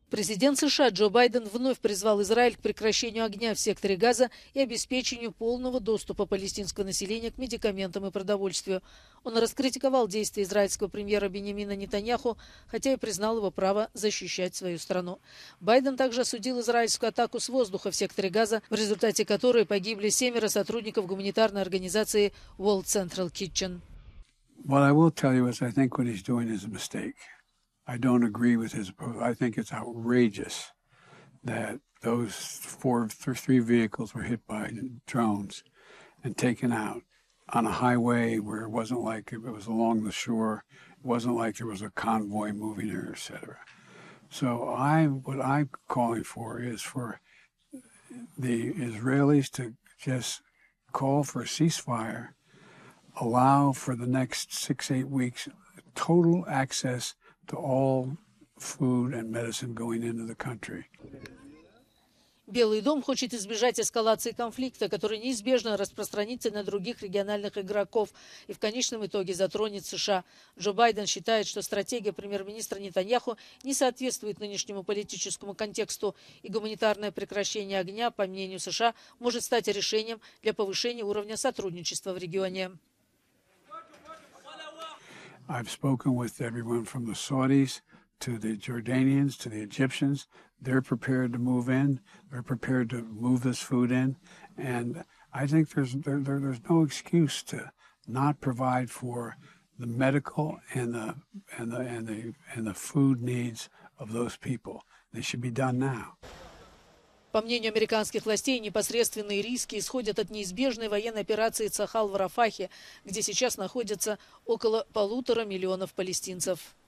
Президент США Джо Байден вновь призвал Израиль к прекращению огня в секторе Газа и обеспечению полного доступа палестинского населения к медикаментам и продовольствию. Он раскритиковал действия израильского премьера Биньямина Нетаньяху, хотя и признал его право защищать свою страну. Байден также осудил израильскую атаку с воздуха в секторе Газа, в результате которой погибли 7 сотрудников гуманитарной организации World Central Kitchen. What I will tell you is I think what he's doing is a mistake. I don't agree with his approach. I think it's outrageous that those three vehicles were hit by drones and taken out on a highway where it wasn't like it was along the shore. It wasn't like there was a convoy moving there, etc. So what I'm calling for is for the Israelis to just call for a ceasefire, allow for the next 6-8 weeks total access to all food and medicine going into the country. Белый дом хочет избежать эскалации конфликта, который неизбежно распространится на других региональных игроков и в конечном итоге затронет США. Джо Байден считает, что стратегия премьер-министра Нетаньяху не соответствует нынешнему политическому контексту, и гуманитарное прекращение огня, по мнению США, может стать решением для повышения уровня сотрудничества в регионе. I've spoken with everyone from the Saudis to the Jordanians to the Egyptians. They're prepared to move in. They're prepared to move this food in, and I think there's no excuse to not provide for the medical and the food needs of those people. They should be done now. По мнению американских властей, непосредственные риски исходят от неизбежной военной операции Цахал в Рафахе, где сейчас находится около 1,5 миллиона палестинцев.